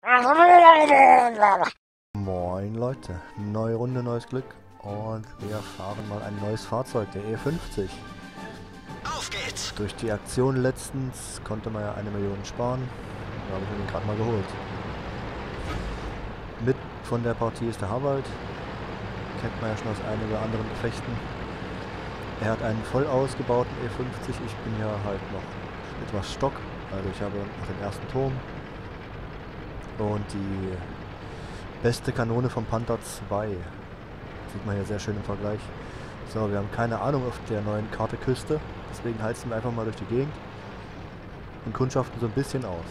Moin Leute, neue Runde, neues Glück und wir fahren mal ein neues Fahrzeug, der E50. Auf geht's! Durch die Aktion letztens konnte man ja 1 Million sparen, da habe ich mir den gerade mal geholt. Mit von der Partie ist der Harald, kennt man ja schon aus einigen anderen Gefechten. Er hat einen voll ausgebauten E50, ich bin ja halt noch etwas Stock, also ich habe noch den ersten Turm und die beste Kanone vom Panther 2. Sieht man hier sehr schön im Vergleich. So, wir haben keine Ahnung auf der neuen Karte Küste. Deswegen heizen wir einfach mal durch die Gegend und kundschaften so ein bisschen aus.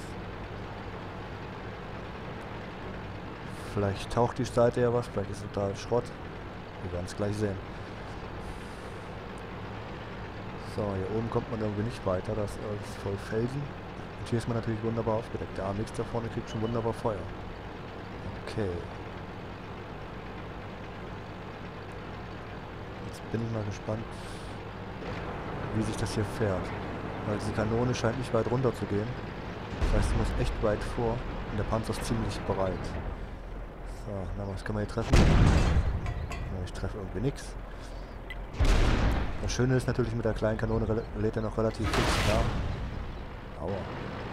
Vielleicht taucht die Seite ja was, vielleicht ist es total Schrott. Wir werden es gleich sehen. So, hier oben kommt man irgendwie nicht weiter, das ist voll Felsen. Und hier ist man natürlich wunderbar aufgedeckt. Der AMX da vorne kriegt schon wunderbar Feuer. Okay. Jetzt bin ich mal gespannt, wie sich das hier fährt. Weil diese Kanone scheint nicht weit runter zu gehen. Das heißt, sie muss echt weit vor und der Panzer ist ziemlich bereit. So, na, was kann man hier treffen? Ja, ich treffe irgendwie nichts. Das Schöne ist natürlich, mit der kleinen Kanone lädt er noch relativ fix nach. Aua.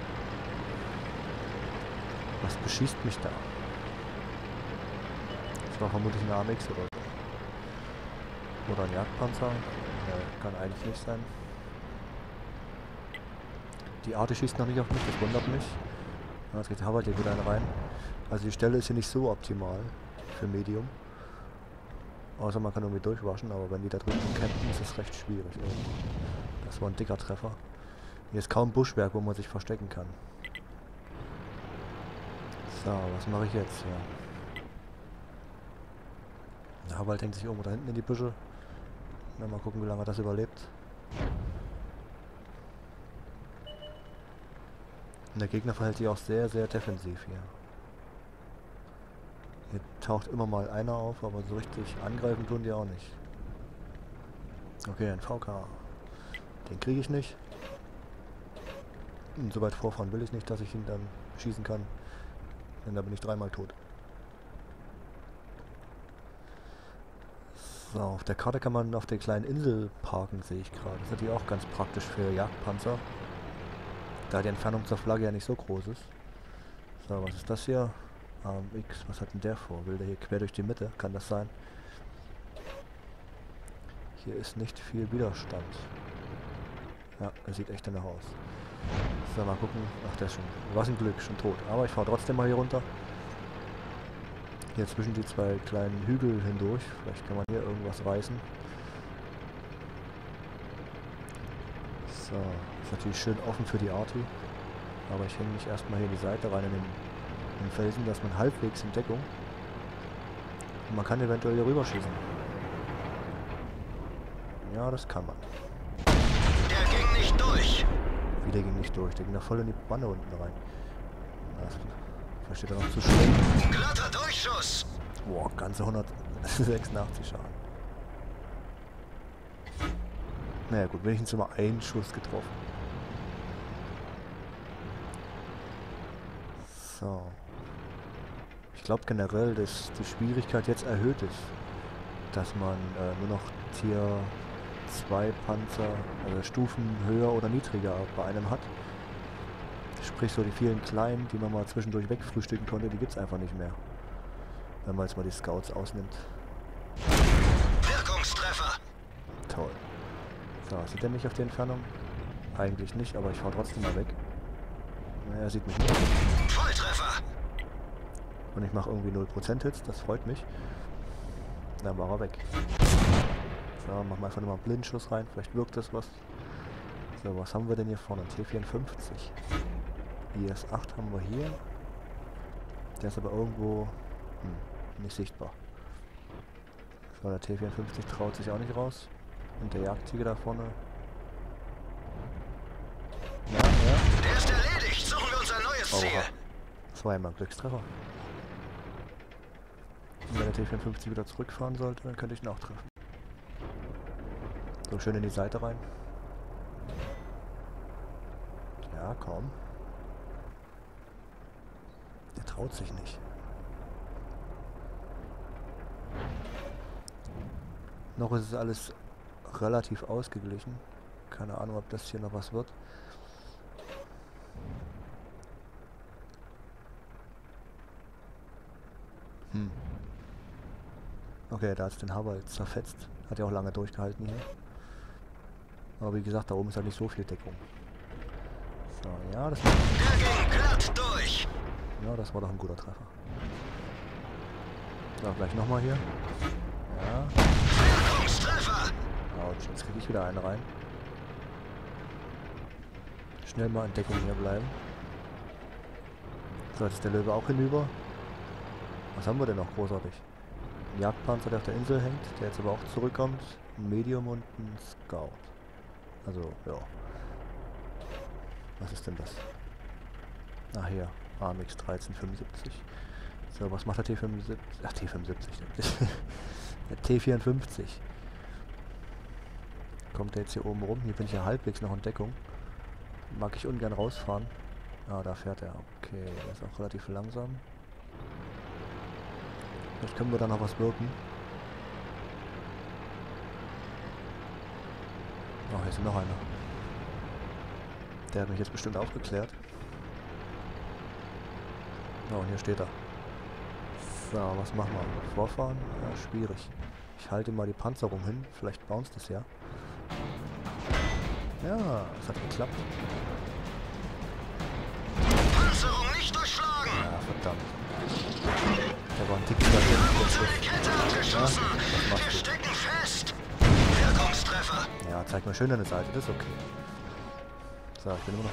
Was beschießt mich da? Das war vermutlich ein AMX oder so. Oder ein Jagdpanzer. Kann eigentlich nicht sein. Die Arte schießt noch nicht auf mich, das wundert mich. Jetzt geht Harald hier wieder rein. Also die Stelle ist hier nicht so optimal für Medium. Außer man kann irgendwie durchwaschen, aber wenn die da drüben campen, ist es recht schwierig. Das war ein dicker Treffer. Hier ist kaum Buschwerk, wo man sich verstecken kann. So, was mache ich jetzt? Ja. Harald hängt sich irgendwo da hinten in die Büsche. Na, mal gucken, wie lange er das überlebt. Und der Gegner verhält sich auch sehr, sehr defensiv hier. Hier taucht immer mal einer auf, aber so richtig angreifen tun die auch nicht. Okay, ein VK. Den kriege ich nicht. Und so weit vorfahren will ich nicht, dass ich ihn dann schießen kann. Denn da bin ich dreimal tot. So, auf der Karte kann man auf der kleinen Insel parken, sehe ich gerade. Das ist natürlich auch ganz praktisch für Jagdpanzer. Da die Entfernung zur Flagge ja nicht so groß ist. So, was ist das hier? AMX, was hat denn der vor? Will der hier quer durch die Mitte? Kann das sein? Hier ist nicht viel Widerstand. Ja, er sieht echt danach aus. So, mal gucken. Ach, der ist schon, was ein Glück, schon tot. Aber ich fahre trotzdem mal hier runter. Hier zwischen die zwei kleinen Hügel hindurch. Vielleicht kann man hier irgendwas reißen. So, ist natürlich schön offen für die Arti. Aber ich hänge mich erstmal hier in die Seite rein in den Felsen, dass man halbwegs in Deckung. Und man kann eventuell hier rüberschießen. Ja, das kann man. Der ging nicht durch. Wieder ging nicht durch. Der ging da voll in die Wanne unten rein. Vielleicht steht er noch zu schlecht. Glatter Durchschuss. Boah, ganze 186 Schaden. Naja gut, wenigstens immer einen Schuss getroffen. So. Ich glaube generell, dass die Schwierigkeit jetzt erhöht ist. Dass man nur noch Tier 2 Panzer, also Stufen höher oder niedriger bei einem hat. Sprich so die vielen kleinen, die man mal zwischendurch wegfrühstücken konnte, die gibt es einfach nicht mehr. Wenn man jetzt mal die Scouts ausnimmt. Wirkungstreffer. Toll. So, sieht er mich auf die Entfernung? Eigentlich nicht, aber ich fahre trotzdem mal weg. Naja, er sieht mich nicht. Volltreffer. Und ich mache irgendwie 0% Hits, das freut mich. Dann war er weg. So, machen wir einfach nur mal einen Blindschuss rein, vielleicht wirkt das was. So, was haben wir denn hier vorne? T54. IS-8 haben wir hier. Der ist aber irgendwo nicht sichtbar. So, der T54 traut sich auch nicht raus. Und der Jagdtiger da vorne. Ja, ja. Der ist erledigt. Suchen wir uns ein neues Ziel. Oha. Das war ja mal ein Glückstreffer. Und wenn der T54 wieder zurückfahren sollte, dann könnte ich ihn auch treffen. So, schön in die Seite rein. Ja, komm. Der traut sich nicht. Noch ist es alles relativ ausgeglichen. Keine Ahnung, ob das hier noch was wird. Okay, da hat es den Haber zerfetzt. Hat ja auch lange durchgehalten hier. Aber wie gesagt, da oben ist halt nicht so viel Deckung. So, ja, das war... Der ging glatt durch. Ja, das war doch ein guter Treffer. So, gleich nochmal hier. Ja. Wirkungstreffer. Autsch, jetzt kriege ich wieder einen rein. Schnell mal in Deckung hier bleiben. So, jetzt ist der Löwe auch hinüber. Was haben wir denn noch großartig? Ein Jagdpanzer, der auf der Insel hängt, der jetzt aber auch zurückkommt. Ein Medium und ein Scout. Also, ja. Was ist denn das? Ach hier, AMX 1375. So, was macht der T75? Ach, T75. Der T54. Kommt der jetzt hier oben rum? Hier bin ich ja halbwegs noch in Deckung. Mag ich ungern rausfahren. Ah, da fährt er. Okay, der ist auch relativ langsam. Vielleicht können wir da noch was wirken. Oh, hier ist noch einer. Der hat mich jetzt bestimmt aufgeklärt. Oh, und hier steht er. So, was machen wir? Vorfahren? Ja, schwierig. Ich halte mal die Panzerung hin. Vielleicht bounced es ja. Ja, es hat geklappt. Panzerung nicht durchschlagen. Ja, verdammt. Da war ein Tick über den Unsere Kette abgeschossen. was machst Wir du? stecken fest. Wirkungstreffer. Ja, zeig mal schön deine Seite, das ist okay. So, ich bin immer noch...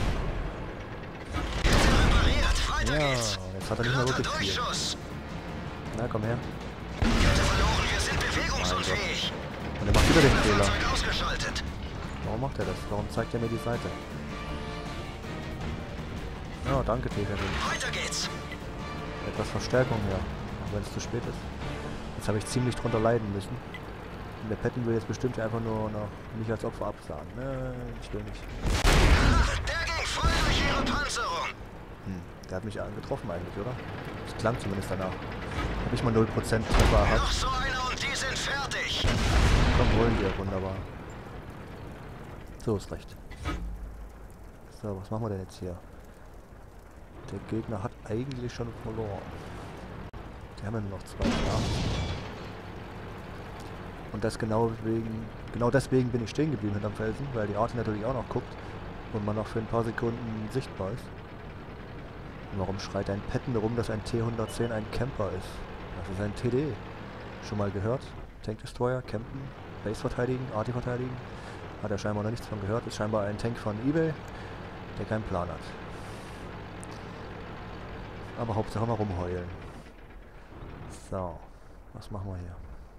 Kette repariert. Weiter Ja, geht's. jetzt hat er nicht mehr Glatter wirklich viel. Durchschuss. Na, komm her. Kette verloren. Wir sind bewegungsunfähig. Und er macht wieder den Fehler. Fahrzeug ausgeschaltet. Warum macht er das? Warum zeigt er mir die Seite? Ja, danke, T-Fernsehen. Weiter geht's. Etwas Verstärkung hier, auch wenn es zu spät ist. Jetzt habe ich ziemlich drunter leiden müssen. Und der Petten will jetzt bestimmt einfach nur noch mich als Opfer absagen. Nein, ich will nicht. Der ging voll durch ihre Panzerung. Der hat mich getroffen eigentlich, oder? Das klang zumindest danach. Habe ich mal 0% Treffer Noch gehabt. so einer und die sind fertig. Komm, holen wir, wunderbar. So ist recht. So, was machen wir denn jetzt hier? Der Gegner hat eigentlich schon verloren. Die haben ja nur noch 2 Jahre. Und das genau deswegen bin ich stehen geblieben hinterm Felsen, weil die Arti natürlich auch noch guckt und man noch für ein paar Sekunden sichtbar ist. Und warum schreit ein Petten rum, dass ein T-110 ein Camper ist? Das ist ein TD. Schon mal gehört? Tank Destroyer, campen, Base verteidigen, Arti verteidigen. Hat er scheinbar noch nichts von gehört. Ist scheinbar ein Tank von eBay, der keinen Plan hat. Aber Hauptsache mal rumheulen. So, was machen wir hier?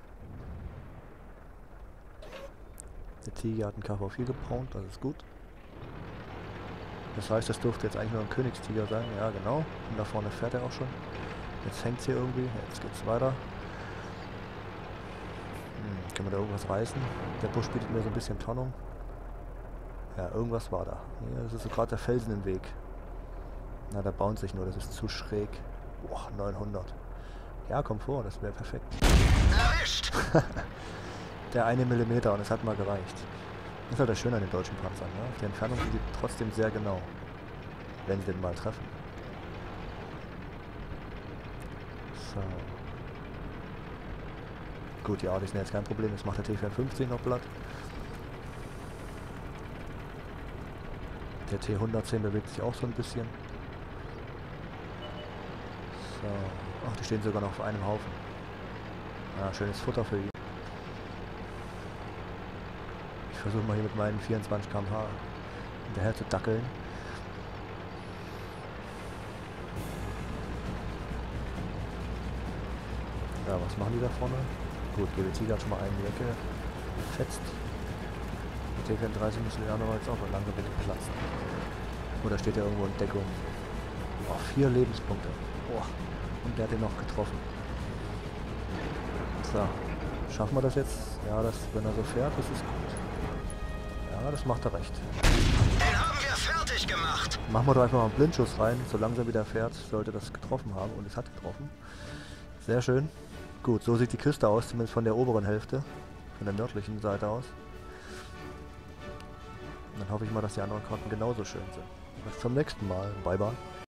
Der Tiger hat einen KV4 gepaunt, das ist gut. Das heißt, das dürfte jetzt eigentlich nur ein Königstiger sein. Ja, genau. Und da vorne fährt er auch schon. Jetzt hängt es hier irgendwie. Jetzt geht's weiter. Können wir da irgendwas reißen? Der Busch bietet mir so ein bisschen Tonnung. Ja, irgendwas war da. Hier, das ist so gerade der Felsen im Weg. Na, da bounce ich nur, das ist zu schräg. Boah, 900. Ja, komm vor, das wäre perfekt. Erwischt. Der 1 Millimeter und es hat mal gereicht. Das ist halt das Schöne an den deutschen Panzern, ne? Die Entfernung sind die trotzdem sehr genau. Wenn sie den mal treffen. So. Gut, die Artis sind jetzt kein Problem, jetzt macht der T54 noch platt. Der T110 bewegt sich auch so ein bisschen. So. Ach, die stehen sogar noch auf einem Haufen. Ah, schönes Futter für ihn. Ich versuche mal hier mit meinen 24 km/h hinterher zu dackeln. Ja, was machen die da vorne? Gut, GBT hat schon mal einen in die Ecke fetzt. Der T34 müssen wir andererseits auch langsam bitte platzen. Oder steht er irgendwo in Deckung? Oh, 4 Lebenspunkte. Oh, und der hat ihn noch getroffen. So, schaffen wir das jetzt? Ja, wenn er so fährt, das ist gut. Ja, Ja, das macht er recht. Den haben wir fertig gemacht. Machen wir doch einfach mal einen Blindschuss rein. So langsam wieder fährt, sollte das getroffen haben. Und es hat getroffen. Sehr schön. Gut, so sieht die Küste aus, zumindest von der oberen Hälfte. Von der nördlichen Seite aus. Und dann hoffe ich mal, dass die anderen Karten genauso schön sind. Bis zum nächsten Mal. Bye bye.